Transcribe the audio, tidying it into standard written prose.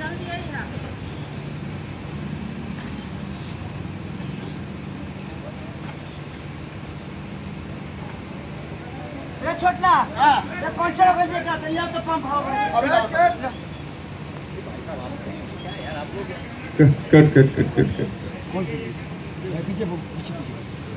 छोटना ये कौन सा लोग देखा था यहाँ तो पंप होगा अभी कट कौन सी पीछे